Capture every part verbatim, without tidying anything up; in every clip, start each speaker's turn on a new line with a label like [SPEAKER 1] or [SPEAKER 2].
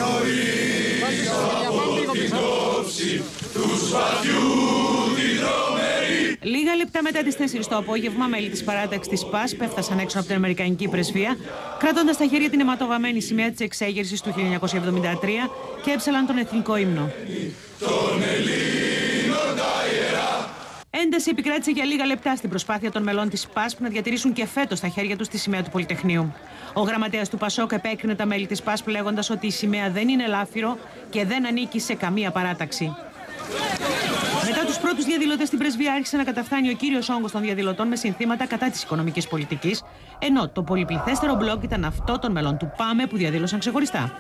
[SPEAKER 1] Λίγα λεπτά μετά τις τέσσερις το απόγευμα, μέλη της παράταξης της ΠΑΣ πέφτασαν έξω από την Αμερικανική πρεσβεία, κρατώντας στα χέρια την αιματοβαμμένη σημαία της εξέγερσης του χίλια εννιακόσια εβδομήντα τρία και έψαλαν τον εθνικό ύμνο. Ένταση επικράτησε για λίγα λεπτά στην προσπάθεια των μελών της ΠΑΣ να διατηρήσουν και φέτος στα χέρια τους τη σημαία του Πολυτεχνείου. Ο γραμματέας του Πασόκ επέκρινε τα μέλη της ΠΑΣ λέγοντας ότι η σημαία δεν είναι λάφυρο και δεν ανήκει σε καμία παράταξη. Μετά τους πρώτους διαδηλωτές στην πρεσβεία άρχισε να καταφθάνει ο κύριος όγκος των διαδηλωτών με συνθήματα κατά της οικονομικής πολιτικής, ενώ το πολυπληθέστερο μπλοκ ήταν αυτό των μελών του ΠΑΜΕ που διαδήλωσαν ξεχωριστά.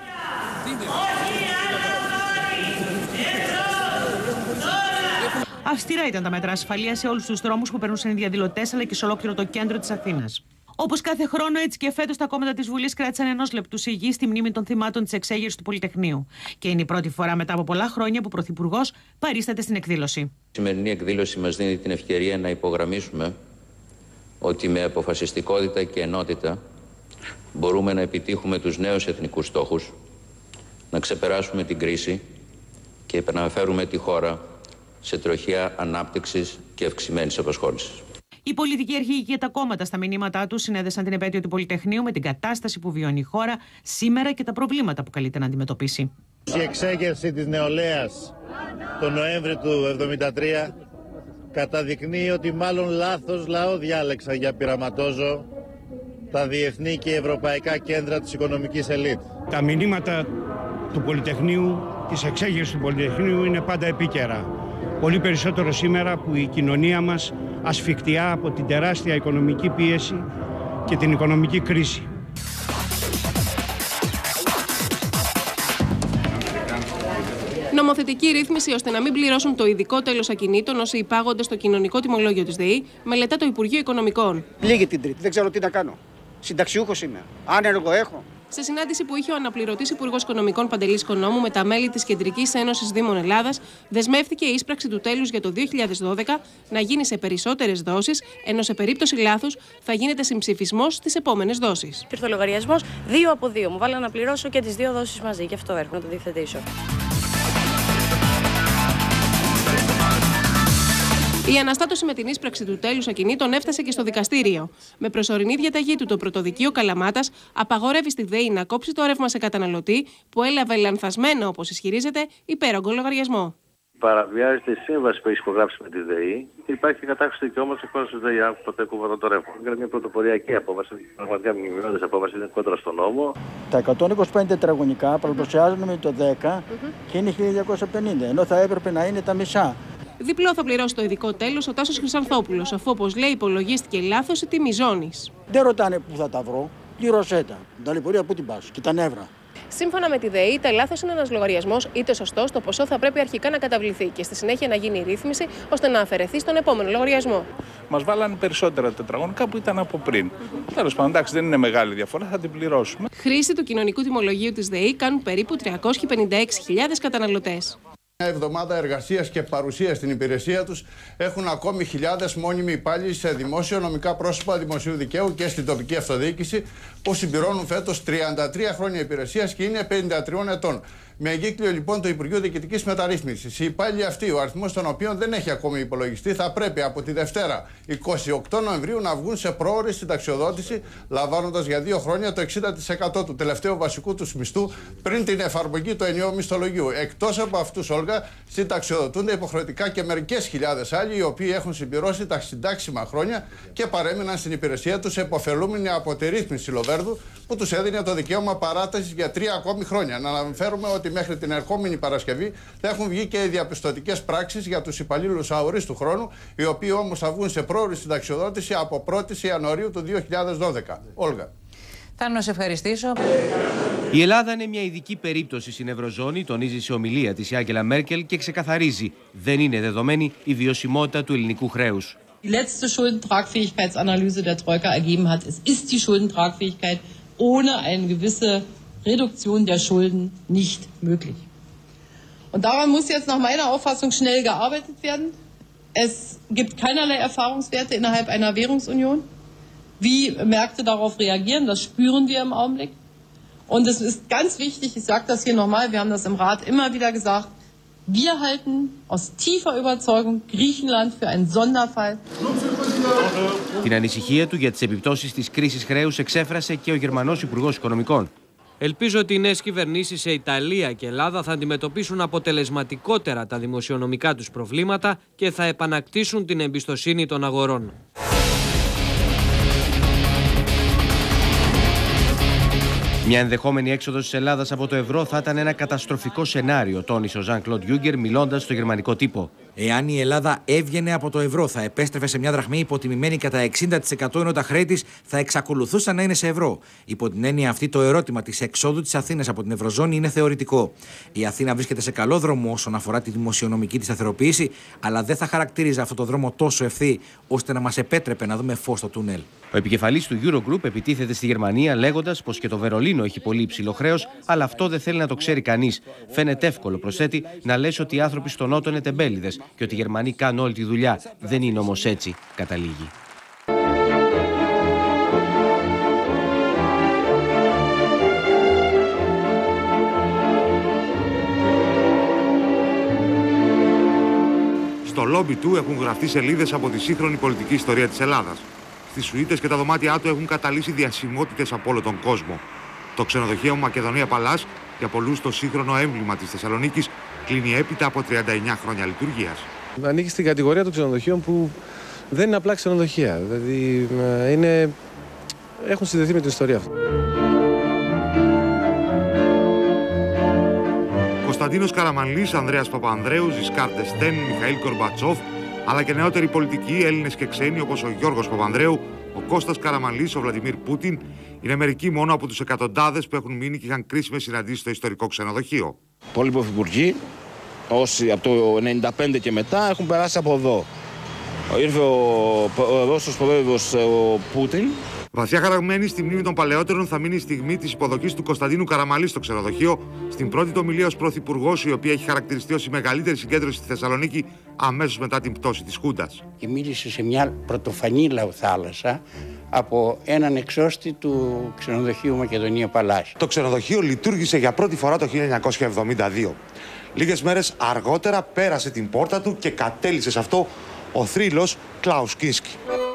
[SPEAKER 1] Αυστηρά ήταν τα μέτρα ασφαλείας σε όλους τους δρόμους που περνούσαν οι διαδηλωτές, αλλά και σε ολόκληρο το κέντρο της Αθήνας. Όπως κάθε χρόνο, έτσι και φέτος τα κόμματα της Βουλής κράτησαν ενός λεπτού σιγή στη μνήμη των θυμάτων της εξέγερσης του Πολυτεχνείου. Και είναι η πρώτη φορά μετά από πολλά χρόνια που ο Πρωθυπουργός παρίσταται στην εκδήλωση.
[SPEAKER 2] Η σημερινή εκδήλωση μας δίνει την ευκαιρία να υπογραμμίσουμε ότι με αποφασιστικότητα και ενότητα μπορούμε να επιτύχουμε τους νέους εθνικούς στόχους, να ξεπεράσουμε την κρίση και να φέρουμε τη χώρα σε τροχιά ανάπτυξης και αυξημένης απασχόλησης.
[SPEAKER 1] Οι πολιτικοί αρχηγοί και τα κόμματα στα μηνύματά τους συνέδεσαν την επέτειο του Πολυτεχνείου με την κατάσταση που βιώνει η χώρα σήμερα και τα προβλήματα που καλείται να αντιμετωπίσει.
[SPEAKER 3] Η εξέγερση της νεολαίας τον Νοέμβρη του εβδομήντα τρία καταδεικνύει ότι μάλλον λάθος λαό διάλεξαν για πειραματόζω τα διεθνή και ευρωπαϊκά κέντρα της οικονομικής ελίτ.
[SPEAKER 4] Τα μηνύματα του Πολυτεχνείου, της εξέγερσης του Πολυτεχνείου είναι πάντα επίκαιρα. Πολύ περισσότερο σήμερα που η κοινωνία μας ασφικτιά από την τεράστια οικονομική πίεση και την οικονομική κρίση.
[SPEAKER 5] Νομοθετική ρύθμιση ώστε να μην πληρώσουν το ειδικό τέλος ακινήτων όσοι υπάγονται στο κοινωνικό τιμολόγιο της ΔΕΗ, μελετά το Υπουργείο Οικονομικών.
[SPEAKER 6] Λίγη την Τρίτη, δεν ξέρω τι να κάνω. Συνταξιούχος είμαι. Άνεργο έχω.
[SPEAKER 5] Σε συνάντηση που είχε ο αναπληρωτής Υπουργός Οικονομικών Παντελής Οικονόμου με τα μέλη της Κεντρικής Ένωσης Δήμων Ελλάδας, δεσμεύτηκε η ίσπραξη του τέλους για το δύο χιλιάδες δώδεκα να γίνει σε περισσότερες δόσεις, ενώ σε περίπτωση λάθους θα γίνεται συμψηφισμός στις επόμενες δόσεις.
[SPEAKER 7] Ήρθε ο λογαριασμός δύο από δύο. Μου βάλανε να πληρώσω και τις δύο δόσεις μαζί, γι' αυτό έρχομαι να το διευθετήσω.
[SPEAKER 5] Η αναστάτωση με την ίσπραξη του τέλους ακινήτων έφτασε και στο δικαστήριο. Με προσωρινή διαταγή του, το Πρωτοδικείο Καλαμάτας απαγορεύει στη ΔΕΗ να κόψει το ρεύμα σε καταναλωτή που έλαβε λανθασμένο, όπως ισχυρίζεται, υπέρογκο λογαριασμό.
[SPEAKER 8] Παραβιάζεται η σύμβαση που έχει υπογράψει με τη ΔΕΗ και υπάρχει και κατάχρηση δικαιώματος εκ μέρους της ΔΕΗ. Αν ποτέ κούβα το ρεύμα. Είναι μια πρωτοποριακή απόφαση, πραγματικά μνημειώδης απόφαση, είναι κόντρα στον νόμο.
[SPEAKER 6] Τα εκατόν είκοσι πέντε τετραγωνικά παραπλησιάζουν με το δέκα mm-hmm. και είναι χίλια διακόσια πενήντα, ενώ θα έπρεπε να είναι τα μισά.
[SPEAKER 5] Διπλό θα πληρώσει το ειδικό τέλος ο Τάσος Χρυσανθόπουλος, αφού, όπως λέει, υπολογίστηκε λάθος η τιμή ζώνης.
[SPEAKER 6] Δεν ρωτάνε πού θα τα βρω, πλήρωσέ τα. Την ταλαιπωρία πού την πας και τα νεύρα.
[SPEAKER 5] Σύμφωνα με τη ΔΕΗ, είτε λάθος είναι ένας λογαριασμός, είτε σωστός, το ποσό θα πρέπει αρχικά να καταβληθεί και στη συνέχεια να γίνει η ρύθμιση ώστε να αφαιρεθεί στον επόμενο λογαριασμό.
[SPEAKER 9] Μας βάλανε περισσότερα τετραγωνικά που ήταν από πριν. Mm-hmm. Τέλος πάντων, εντάξει, δεν είναι μεγάλη διαφορά, θα την πληρώσουμε.
[SPEAKER 5] Χρήση του κοινωνικού τιμολογίου της ΔΕΗ κάνουν περίπου τριακόσιες πενήντα έξι χιλιάδες καταναλωτές.
[SPEAKER 10] Μια εβδομάδα εργασίας και παρουσίας στην υπηρεσία τους έχουν ακόμη χιλιάδες μόνιμοι υπάλληλοι σε δημόσιο νομικά πρόσωπα δημοσίου δικαίου και στην τοπική αυτοδιοίκηση που συμπληρώνουν φέτος τριάντα τρία χρόνια υπηρεσίας και είναι πενήντα τριών ετών. Με εγκύκλιο λοιπόν το Υπουργείο Διοικητικής Μεταρρύθμισης. Οι υπάλληλοι αυτοί, ο αριθμός των οποίων δεν έχει ακόμη υπολογιστεί, θα πρέπει από τη Δευτέρα εικοστή ογδόη Νοεμβρίου να βγουν σε πρόωρη συνταξιοδότηση, λαμβάνοντας για δύο χρόνια το εξήντα τοις εκατό του τελευταίου βασικού τους μισθού πριν την εφαρμογή του ενιαίου μισθολογίου. Εκτός από αυτούς, Όλγα, συνταξιοδοτούνται υποχρεωτικά και μερικές χιλιάδες άλλοι, οι οποίοι έχουν συμπληρώσει τα συντάξιμα χρόνια και παρέμειναν στην υπηρεσία τους, επωφελούμενοι από τη ρύθμιση Λοβέρδου που τους έδινε το δικαίωμα παράτασης για τρία ακόμη χρόνια. Να αναφέρουμε ότι μέχρι την ερχόμενη Παρασκευή θα έχουν βγει και οι διαπιστωτικές πράξεις για τους υπαλλήλους αορίστου χρόνου, οι οποίοι όμως θα βγουν σε πρόωρη συνταξιοδότηση από πρώτη Ιανουαρίου του δύο χιλιάδες δώδεκα. Όλγα.
[SPEAKER 11] Θα να σε ευχαριστήσω.
[SPEAKER 12] Η Ελλάδα είναι μια ειδική περίπτωση στην Ευρωζώνη, τονίζει σε ομιλία της η Άγγελα Μέρκελ και ξεκαθαρίζει: δεν είναι δεδομένη η βιωσιμότητα του ελληνικού χρέους.
[SPEAKER 13] Die letzte Schuldentragfähigkeitsanalyse der Troika ergeben hat, es ist die Schuldentragfähigkeit ohne eine gewisse Reduktion der Schulden nicht möglich. Und daran muss jetzt nach meiner Auffassung schnell gearbeitet werden. Es gibt keinerlei Erfahrungswerte innerhalb einer Währungsunion. Wie Märkte darauf reagieren, das spüren wir im Augenblick. Und es ist ganz wichtig, ich sage das hier nochmal, wir haben das im Rat immer wieder gesagt, wir halten aus tiefer Überzeugung Griechenland für einen Sonderfall.
[SPEAKER 12] Την ανησυχία του για τις επιπτώσεις της κρίσης χρέους εξέφρασε και ο Γερμανός Υπουργός Οικονομικών.
[SPEAKER 14] Ελπίζω ότι οι νέες κυβερνήσεις σε Ιταλία και Ελλάδα θα αντιμετωπίσουν αποτελεσματικότερα τα δημοσιονομικά τους προβλήματα και θα επανακτήσουν την εμπιστοσύνη των αγορών.
[SPEAKER 12] Μια ενδεχόμενη έξοδος της Ελλάδας από το ευρώ θα ήταν ένα καταστροφικό σενάριο, τόνισε ο Ζαν Κλοντ Γιούγκερ μιλώντας στο γερμανικό τύπο.
[SPEAKER 15] Εάν η Ελλάδα έβγαινε από το ευρώ, θα επέστρεφε σε μια δραχμή υποτιμημένη κατά εξήντα τοις εκατό, ενώ τα χρέη της θα εξακολουθούσαν να είναι σε ευρώ. Υπό την έννοια αυτή, το ερώτημα της εξόδου της Αθήνας από την Ευρωζώνη είναι θεωρητικό. Η Αθήνα βρίσκεται σε καλό δρόμο όσον αφορά τη δημοσιονομική της σταθεροποίηση, αλλά δεν θα χαρακτήριζε αυτό το δρόμο τόσο ευθύ, ώστε να μας επέτρεπε να δούμε φως στο τούνελ.
[SPEAKER 12] Ο επικεφαλής του Eurogroup επιτίθεται στη Γερμανία λέγοντας πως και το Βερολίνο έχει πολύ υψηλό χρέος, αλλά αυτό δεν θέλει να το ξέρει κανείς. Φαίνεται εύκολο, προσθέτει, να λες ότι οι άνθρωποι στον Νότο είναι τεμπέληδες και ότι οι Γερμανοί κάνουν όλη τη δουλειά. Δεν είναι όμως έτσι, καταλήγει.
[SPEAKER 16] Στο λόμπι του έχουν γραφτεί σελίδες από τη σύγχρονη πολιτική ιστορία της Ελλάδας. Στις σουίτες και τα δωμάτια του έχουν καταλύσει διασημότητες από όλο τον κόσμο. Το ξενοδοχείο Μακεδονία Παλάς, για πολλούς το σύγχρονο έμβλημα της Θεσσαλονίκης, κλείνει έπειτα από τριάντα εννιά χρόνια λειτουργίας.
[SPEAKER 17] Ανήκει στην κατηγορία των ξενοδοχείων που δεν είναι απλά ξενοδοχεία. Δηλαδή είναι... έχουν συνδεθεί με την ιστορία αυτή.
[SPEAKER 16] Κωνσταντίνος Καραμανλής, Ανδρέας Παπανδρέου, Ζισκάρ Ντεστέν, Μιχαήλ Κορμπατσόφ, αλλά και νεότεροι πολιτικοί, Έλληνες και ξένοι όπως ο Γιώργος Παπανδρέου, ο Κώστας Καραμανλής, ο Βλαντιμίρ Πούτιν, είναι μερικοί μόνο από τους εκατοντάδες που έχουν μείνει και είχαν κρίσιμες συναντήσεις στο ιστορικό ξενοδοχείο.
[SPEAKER 18] Πολλοί πρωθυπουργοί, όσοι από το ενενήντα πέντε και μετά, έχουν περάσει από εδώ. Ήρθε ο Ρώσος πρόεδρος ο Πούτιν.
[SPEAKER 16] Βαθιά χαραγμένη στη μνήμη των παλαιότερων θα μείνει η στιγμή της υποδοχής του Κωνσταντίνου Καραμανλή στο ξενοδοχείο, στην πρώτη του ομιλία ως πρωθυπουργός, η οποία έχει χαρακτηριστεί ως η μεγαλύτερη συγκέντρωση στη Θεσσαλονίκη αμέσως μετά την πτώση της Χούντας.
[SPEAKER 19] Και μίλησε σε μια πρωτοφανή λαοθάλασσα από έναν εξώστη του ξενοδοχείου Μακεδονία Παλάς.
[SPEAKER 16] Το ξενοδοχείο λειτουργήσε για πρώτη φορά το χίλια εννιακόσια εβδομήντα δύο. Λίγες μέρες αργότερα πέρασε την πόρτα του και κατέλησε σε αυτό ο θρύλος Κλάους Κίνσκι.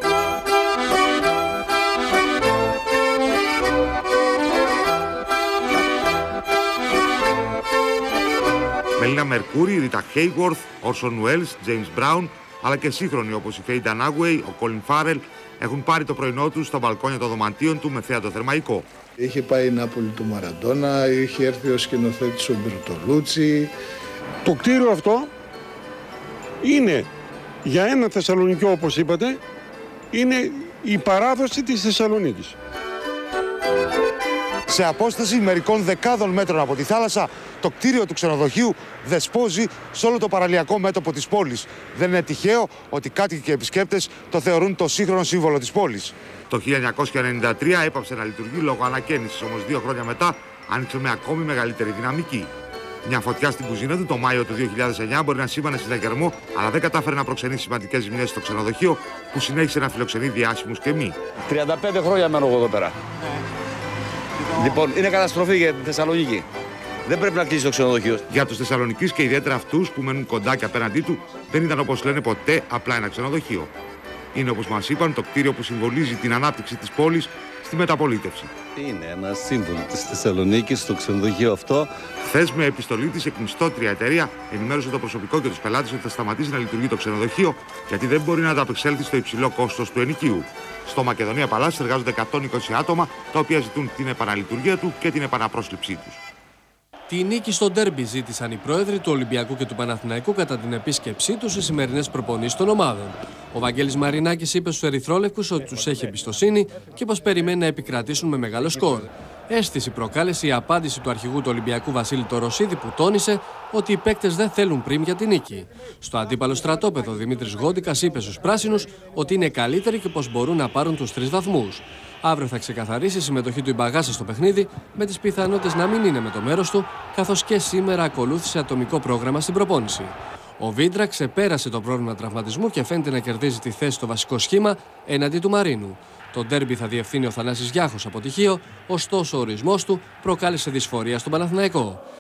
[SPEAKER 16] Μελίνα Μερκούρι, Ρίτα Χέιγουορθ, Όρσον Ουέλς, Τζέιμς Μπράουν, αλλά και σύγχρονοι όπως η Φέι Ντανάγουεϊ, ο Κόλιν Φάρελ, έχουν πάρει το πρωινό τους στα μπαλκόνια των δωματίων του με θέατρο θερμαϊκό.
[SPEAKER 20] Είχε πάει η Νάπολη του Μαραντόνα, είχε έρθει ο σκηνοθέτης ο Μπερτολούτσι.
[SPEAKER 21] Το κτίριο αυτό είναι για ένα Θεσσαλονικιό, όπως είπατε, είναι η παράδοση της Θεσσαλονίκης.
[SPEAKER 16] Σε απόσταση μερικών δεκάδων μέτρων από τη θάλασσα, το κτίριο του ξενοδοχείου δεσπόζει σε όλο το παραλιακό μέτωπο της πόλης. Δεν είναι τυχαίο ότι κάτοικοι και επισκέπτες το θεωρούν το σύγχρονο σύμβολο της πόλης. Το χίλια εννιακόσια ενενήντα τρία έπαψε να λειτουργεί λόγω ανακαίνησης, όμως δύο χρόνια μετά άνοιξε με ακόμη μεγαλύτερη δυναμική. Μια φωτιά στην κουζίνα του το Μάιο του δύο χιλιάδες εννιά μπορεί να σήμανε συναγερμό, αλλά δεν κατάφερε να προξενήσει σημαντικές ζημιές στο ξενοδοχείο, που συνέχισε να φιλοξενεί διάσημους και μη.
[SPEAKER 18] τριάντα πέντε χρόνια μένω εγώ εδώ πέρα. Λοιπόν, είναι καταστροφή για τη Θεσσαλονίκη. Δεν πρέπει να κλείσει το ξενοδοχείο.
[SPEAKER 16] Για τους Θεσσαλονικείς και ιδιαίτερα αυτούς που μένουν κοντά και απέναντί του, δεν ήταν όπως λένε ποτέ απλά ένα ξενοδοχείο. Είναι, όπως μας είπαν, το κτίριο που συμβολίζει την ανάπτυξη της πόλης στη μεταπολίτευση.
[SPEAKER 22] Είναι ένα σύμβολο της Θεσσαλονίκης το ξενοδοχείο αυτό.
[SPEAKER 16] Χθες, με επιστολή της, η εκμισθώτρια εταιρεία ενημέρωσε το προσωπικό και τους πελάτες ότι θα σταματήσει να λειτουργεί το ξενοδοχείο, γιατί δεν μπορεί να ανταπεξέλθει στο υψηλό κόστος του ενοικίου. Στο Μακεδονία Παλάς εργάζονται εκατόν είκοσι άτομα, τα οποία ζητούν την επαναλειτουργία του και την επαναπρόσληψή τους.
[SPEAKER 14] Τη νίκη στο ντέρμπι ζήτησαν οι πρόεδροι του Ολυμπιακού και του Παναθηναϊκού κατά την επίσκεψή τους στις σημερινές προπονήσεις των ομάδων. Ο Βαγγέλης Μαρινάκης είπε στους ερυθρόλευκους ότι τους έχει εμπιστοσύνη και πως περιμένει να επικρατήσουν με μεγάλο σκορ. Αίσθηση προκάλεσε η απάντηση του αρχηγού του Ολυμπιακού Βασίλη Τωροσίδη, που τόνισε ότι οι παίκτες δεν θέλουν πριμ για την νίκη. Στο αντίπαλο στρατόπεδο, Δημήτρης Γόντικας είπε στους πράσινους ότι είναι καλύτεροι και πως μπορούν να πάρουν τους τρεις βαθμούς. Αύριο θα ξεκαθαρίσει η συμμετοχή του Ιμπαγάσα στο παιχνίδι, με τις πιθανότητες να μην είναι με το μέρος του, καθώς και σήμερα ακολούθησε ατομικό πρόγραμμα στην προπόνηση. Ο Βίντρα ξεπέρασε το πρόβλημα τραυματισμού και φαίνεται να κερδίζει τη θέση στο βασικό σχήμα έναντι του Μαρίνου. Το ντέρμπι θα διευθύνει ο Θανάσης Γιάχος από τυχείο, ωστόσο ο ορισμός του προκάλεσε δυσφορία στον Παναθηναϊκό.